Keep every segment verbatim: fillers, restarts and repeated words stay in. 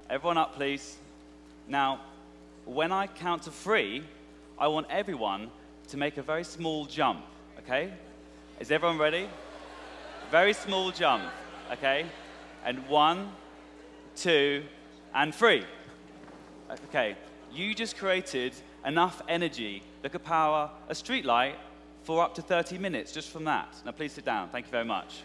Everyone up, please. Now, when I count to three, I want everyone to make a very small jump, okay? Is everyone ready? Very small jump, okay? And one, two, and three. Okay, you just created enough energy that could power a street light for up to thirty minutes just from that. Now please sit down, thank you very much.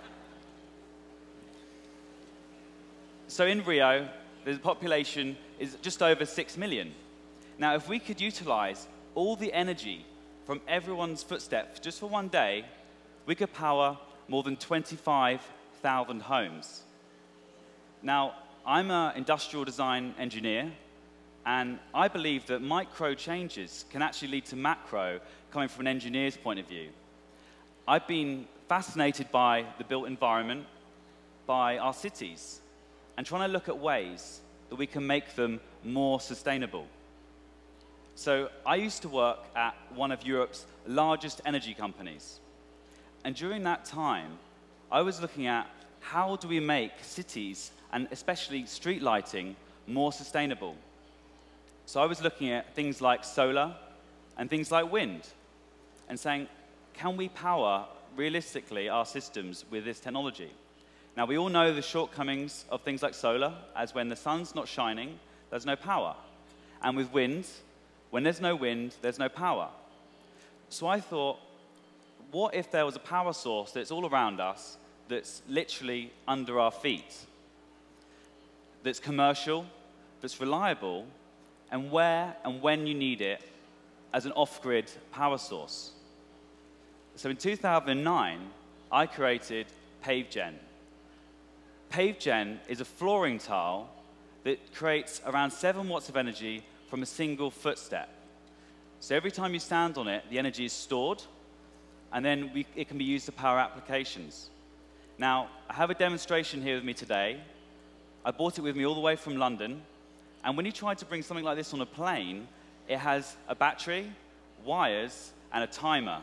So in Rio, the population is just over six million. Now if we could utilize all the energy from everyone's footsteps just for one day, we could power more than twenty-five thousand homes. Now, I'm an industrial design engineer, and I believe that micro changes can actually lead to macro coming from an engineer's point of view. I've been fascinated by the built environment, by our cities, and trying to look at ways that we can make them more sustainable. So I used to work at one of Europe's largest energy companies. And during that time, I was looking at how do we make cities, and especially street lighting, more sustainable. So I was looking at things like solar and things like wind, and saying, can we power, realistically, our systems with this technology? Now, we all know the shortcomings of things like solar, as when the sun's not shining, there's no power. And with wind, when there's no wind, there's no power. So I thought, what if there was a power source that's all around us, that's literally under our feet, that's commercial, that's reliable, and where and when you need it as an off-grid power source? So in two thousand nine, I created Pavegen. Pavegen is a flooring tile that creates around seven watts of energy from a single footstep. So every time you stand on it, the energy is stored, and then we, it can be used to power applications. Now, I have a demonstration here with me today. I brought it with me all the way from London, and when you try to bring something like this on a plane, it has a battery, wires, and a timer.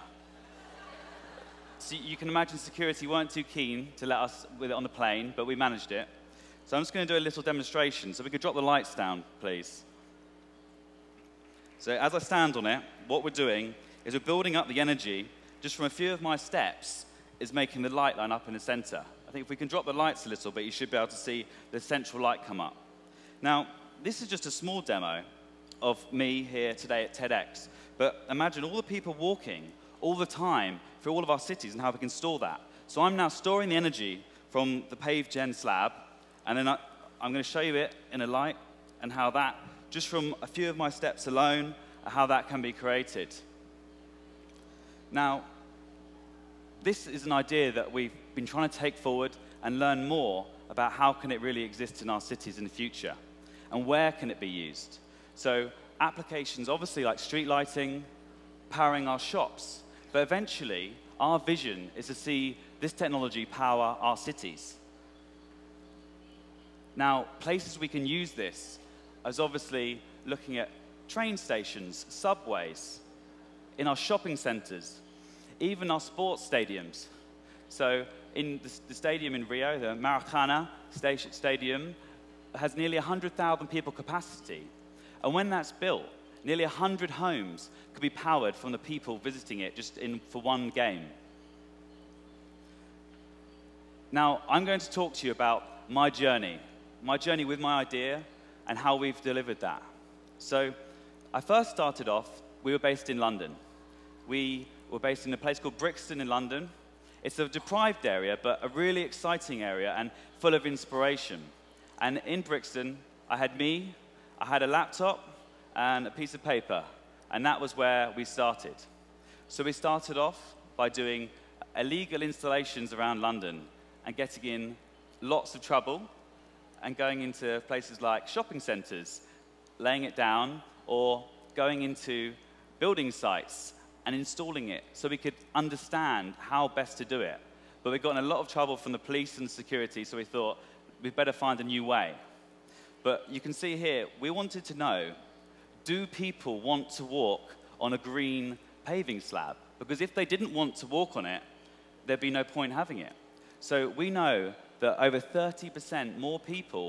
So you can imagine security weren't too keen to let us with it on the plane, but we managed it. So I'm just going to do a little demonstration. So we could drop the lights down, please. So as I stand on it, what we're doing is we're building up the energy just from a few of my steps is making the light line up in the center. I think if we can drop the lights a little bit, you should be able to see the central light come up. Now, this is just a small demo of me here today at TEDx, but imagine all the people walking all the time through all of our cities and how we can store that. So I'm now storing the energy from the Pavegen slab, and then I, I'm going to show you it in a light and how that, just from a few of my steps alone, how that can be created. Now, this is an idea that we've been trying to take forward and learn more about how can it really exist in our cities in the future, and where can it be used. So applications obviously like street lighting, powering our shops, but eventually our vision is to see this technology power our cities. Now, places we can use this is obviously looking at train stations, subways, in our shopping centers, even our sports stadiums. So in the, the stadium in Rio, the Maracana Stadium, has nearly one hundred thousand people capacity. And when that's built, nearly one hundred homes could be powered from the people visiting it just in, for one game. Now, I'm going to talk to you about my journey, my journey with my idea and how we've delivered that. So I first started off, we were based in London. We were based in a place called Brixton in London. It's a deprived area, but a really exciting area and full of inspiration. And in Brixton, I had me, I had a laptop, and a piece of paper. And that was where we started. So we started off by doing illegal installations around London and getting in lots of trouble and going into places like shopping centers, laying it down, or going into building sites and installing it so we could understand how best to do it. But we got in a lot of trouble from the police and security, so we thought we'd better find a new way. But you can see here, we wanted to know, do people want to walk on a green paving slab? Because if they didn't want to walk on it, there'd be no point having it. So we know that over thirty percent more people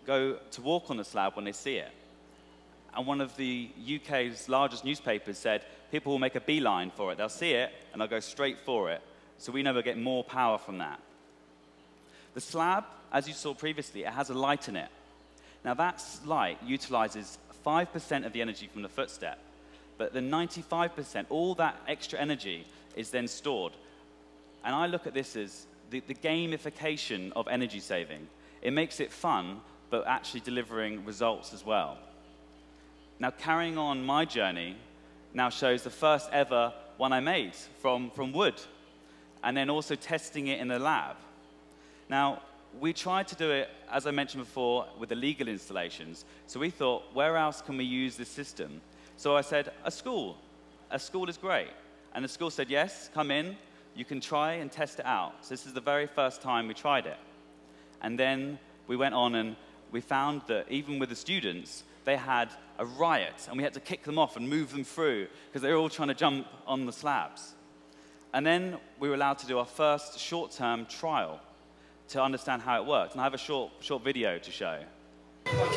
go to walk on the slab when they see it. And one of the U K's largest newspapers said people will make a beeline for it. They'll see it, and they'll go straight for it. So we know we'll get more power from that. The slab, as you saw previously, it has a light in it. Now, that light utilizes five percent of the energy from the footstep, but the ninety-five percent, all that extra energy, is then stored. And I look at this as the, the gamification of energy saving. It makes it fun, but actually delivering results as well. Now, carrying on my journey now shows the first ever one I made from, from wood, and then also testing it in the lab. Now, we tried to do it, as I mentioned before, with the legal installations. So we thought, where else can we use this system? So I said, a school. A school is great. And the school said, yes, come in. You can try and test it out. So this is the very first time we tried it. And then we went on and we found that even with the students, they had a riot, and we had to kick them off and move them through because they were all trying to jump on the slabs. And then we were allowed to do our first short-term trial to understand how it worked. And I have a short, short video to show. No, no,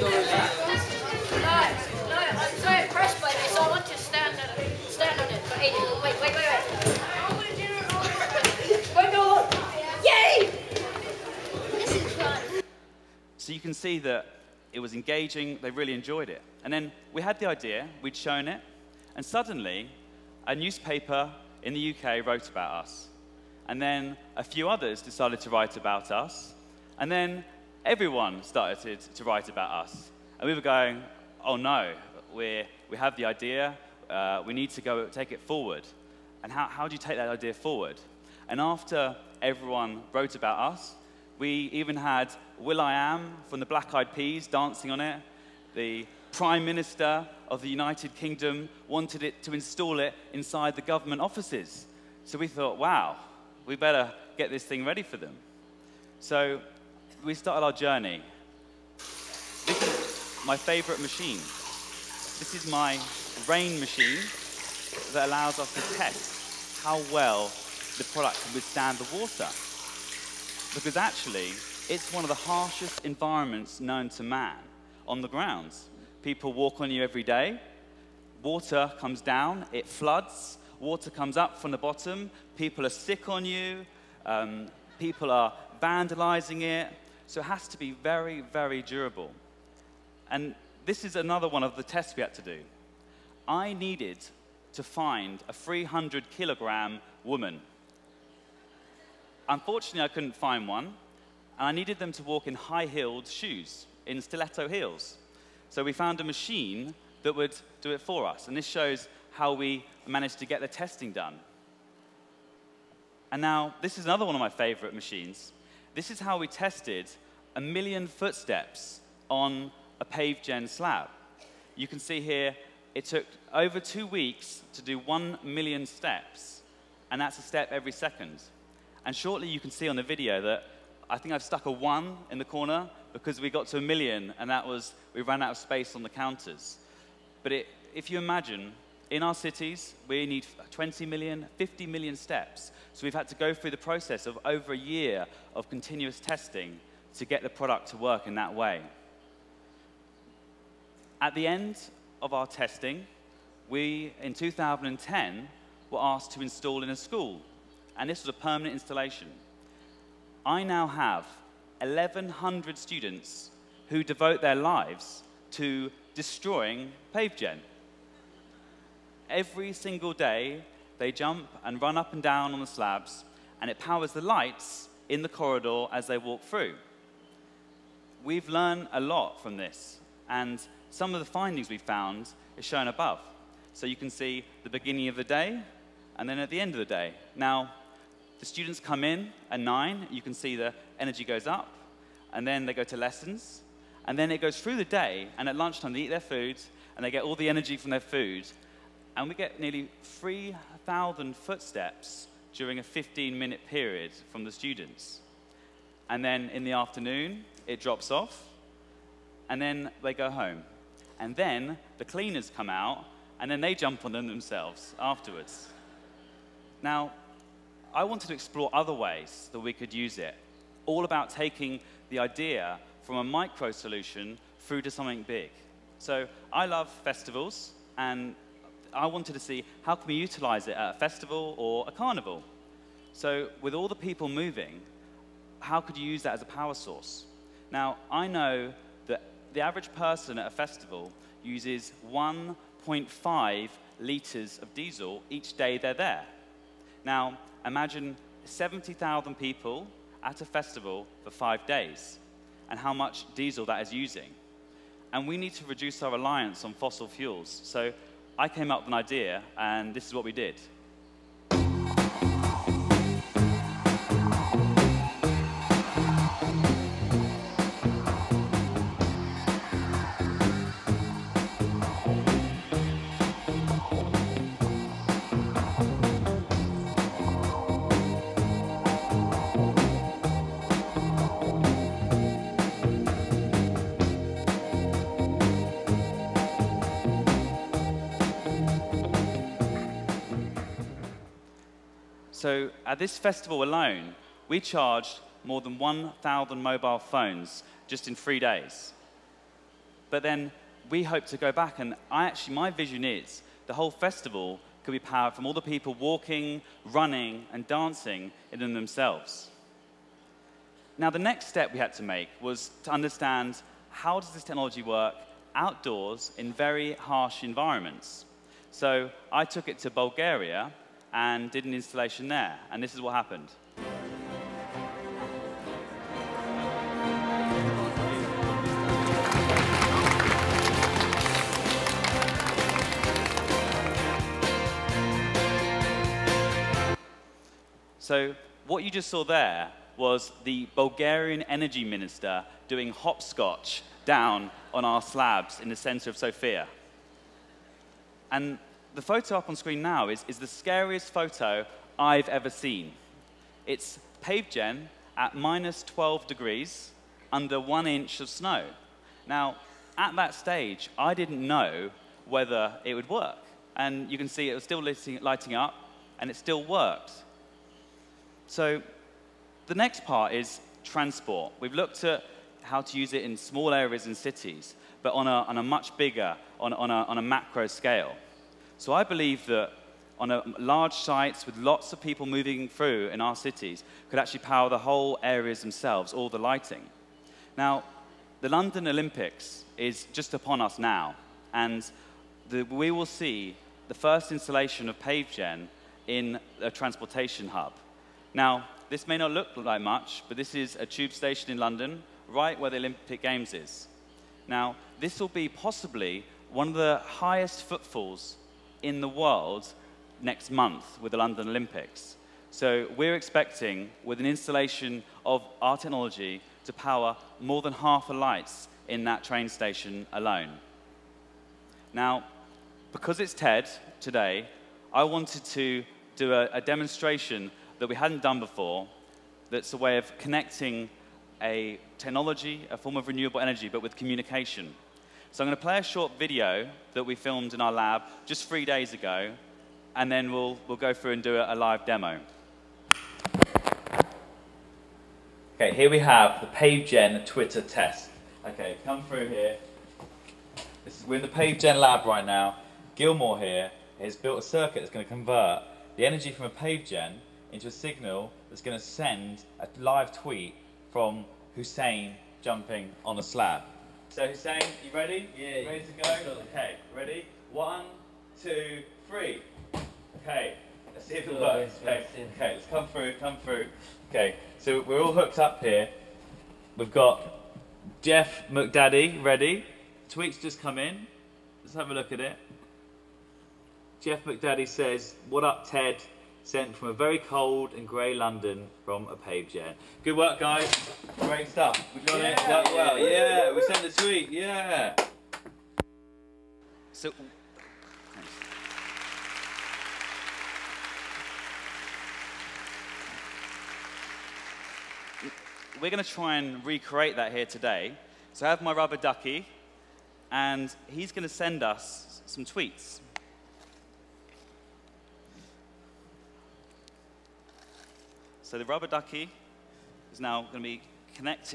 I'm so impressed by this. I want to stand on it. Stand on it. But Aiden, wait, wait, wait, wait. Wait, go on. Yay! This is fun. So you can see that it was engaging, they really enjoyed it. And then we had the idea, we'd shown it, and suddenly a newspaper in the U K wrote about us. And then a few others decided to write about us. And then everyone started to write about us. And we were going, oh no, we're, we have the idea, uh, we need to go take it forward. And how, how do you take that idea forward? And after everyone wrote about us, we even had will.i.am from the Black Eyed Peas dancing on it. The Prime Minister of the United Kingdom wanted it to install it inside the government offices. So we thought, wow, we better get this thing ready for them. So we started our journey. This is my favorite machine. This is my rain machine that allows us to test how well the product can withstand the water. Because actually, it's one of the harshest environments known to man on the ground. People walk on you every day. Water comes down, it floods. Water comes up from the bottom. People are sick on you. Um, people are vandalizing it. So it has to be very, very durable. And this is another one of the tests we had to do. I needed to find a three hundred kilogram woman. Unfortunately, I couldn't find one, and I needed them to walk in high-heeled shoes, in stiletto heels. So we found a machine that would do it for us, and this shows how we managed to get the testing done. And now, this is another one of my favorite machines. This is how we tested a million footsteps on a Pavegen slab. You can see here, it took over two weeks to do one million steps, and that's a step every second. And shortly you can see on the video that I think I've stuck a one in the corner because we got to a million, and that was, we ran out of space on the counters. But it, if you imagine, in our cities, we need twenty million, fifty million steps. So we've had to go through the process of over a year of continuous testing to get the product to work in that way. At the end of our testing, we, in two thousand ten, were asked to install in a school. And this was a permanent installation. I now have eleven hundred students who devote their lives to destroying Pavegen. Every single day, they jump and run up and down on the slabs, and it powers the lights in the corridor as they walk through. We've learned a lot from this, and some of the findings we found is shown above. So you can see the beginning of the day, and then at the end of the day. Now, the students come in at nine, you can see the energy goes up, and then they go to lessons, and then it goes through the day, and at lunchtime they eat their food, and they get all the energy from their food, and we get nearly three thousand footsteps during a fifteen minute period from the students. And then in the afternoon, it drops off, and then they go home. And then the cleaners come out, and then they jump on them themselves afterwards. Now, I wanted to explore other ways that we could use it, all about taking the idea from a micro solution through to something big. So I love festivals, and I wanted to see how can we utilize it at a festival or a carnival. So with all the people moving, how could you use that as a power source? Now, I know that the average person at a festival uses one point five liters of diesel each day they're there. Now, imagine seventy thousand people at a festival for five days, and how much diesel that is using. And we need to reduce our reliance on fossil fuels. So I came up with an idea, and this is what we did. So at this festival alone, we charged more than one thousand mobile phones just in three days. But then we hope to go back, and I actually, my vision is the whole festival could be powered from all the people walking, running, and dancing in them themselves. Now, the next step we had to make was to understand how does this technology work outdoors in very harsh environments. So I took it to Bulgaria and did an installation there, and this is what happened. So what you just saw there was the Bulgarian energy minister doing hopscotch down on our slabs in the center of Sofia. And the photo up on screen now is, is the scariest photo I've ever seen. It's Pavegen at minus twelve degrees under one inch of snow. Now, at that stage, I didn't know whether it would work. And you can see it was still lighting, lighting up, and it still worked. So the next part is transport. We've looked at how to use it in small areas in cities, but on a, on a much bigger, on, on, a, on a macro scale. So I believe that on a large sites with lots of people moving through in our cities could actually power the whole areas themselves, all the lighting. Now, the London Olympics is just upon us now, and the, we will see the first installation of Pavegen in a transportation hub. Now, this may not look like much, but this is a tube station in London, right where the Olympic Games is. Now, this will be possibly one of the highest footfalls in the world next month with the London Olympics. So we're expecting, with an installation of our technology, to power more than half the lights in that train station alone. Now, because it's TED today, I wanted to do a, a demonstration that we hadn't done before, that's a way of connecting a technology, a form of renewable energy, but with communication. So I'm going to play a short video that we filmed in our lab just three days ago, and then we'll, we'll go through and do a, a live demo. Okay, here we have the Pavegen Twitter test. Okay, come through here. This is, we're in the Pavegen lab right now. Gilmore here has built a circuit that's going to convert the energy from a Pavegen into a signal that's going to send a live tweet from Hussein jumping on a slab. So Hussein, you ready? Yeah. Ready to go? Okay, ready? One, two, three. Okay, let's see if it works. Okay, okay, let's come through, come through. Okay, so we're all hooked up here. We've got Jeff McDaddy ready. Tweet's just come in. Let's have a look at it. Jeff McDaddy says, "What up, Ted? Sent from a very cold and grey London from a Pavegen." Good work, guys. Great stuff. We got yeah, it. Worked well. Yeah, yeah. We sent the tweet. Yeah. So, we're going to try and recreate that here today. So I have my rubber ducky, and he's going to send us some tweets. So the rubber ducky is now going to be connected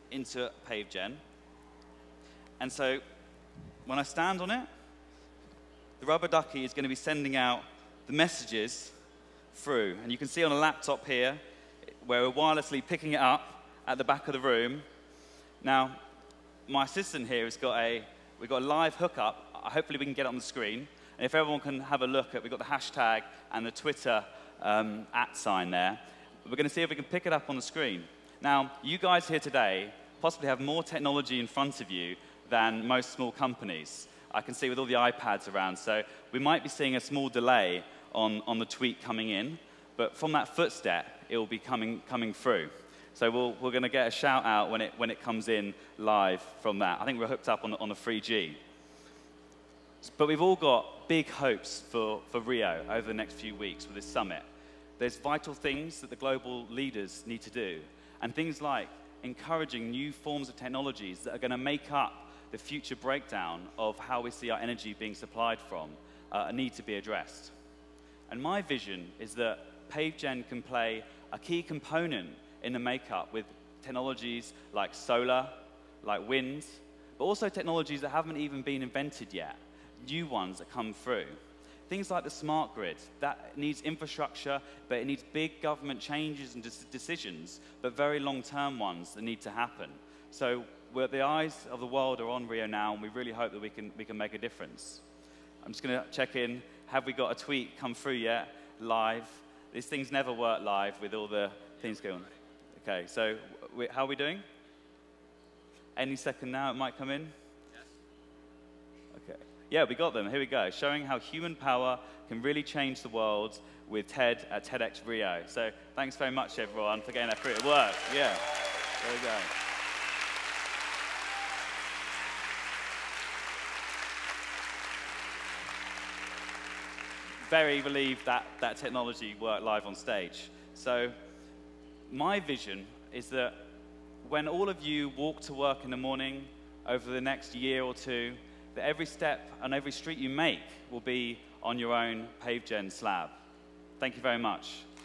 into Pavegen. And so when I stand on it, the rubber ducky is going to be sending out the messages through. And you can see on a laptop here, where we're wirelessly picking it up at the back of the room. Now, my assistant here has got a, we've got a live hookup. Hopefully we can get it on the screen. And if everyone can have a look at, we've got the hashtag and the Twitter um, at sign there. We're going to see if we can pick it up on the screen. Now, you guys here today possibly have more technology in front of you than most small companies. I can see with all the iPads around, so we might be seeing a small delay on, on the tweet coming in, but from that footstep, it will be coming, coming through. So we'll, we're going to get a shout out when it, when it comes in live from that. I think we're hooked up on, on the three G. But we've all got big hopes for, for Rio over the next few weeks with this summit. There's vital things that the global leaders need to do, and things like encouraging new forms of technologies that are going to make up the future breakdown of how we see our energy being supplied from uh, need to be addressed. And my vision is that Pavegen can play a key component in the makeup with technologies like solar, like wind, but also technologies that haven't even been invented yet, new ones that come through. Things like the smart grid, that needs infrastructure, but it needs big government changes and decisions, but very long-term ones that need to happen. So we're, the eyes of the world are on Rio now, and we really hope that we can, we can make a difference. I'm just going to check in. Have we got a tweet come through yet, live? These things never work live with all the things going on. Okay, so we, how are we doing? Any second now it might come in? Okay. Yeah, we got them. Here we go. Showing how human power can really change the world with TED at TEDxRio. So thanks very much, everyone, for getting that through. It worked. Yeah. There we go. Very relieved that that technology worked live on stage. So my vision is that when all of you walk to work in the morning over the next year or two, that every step and every street you make will be on your own Pavegen slab. Thank you very much.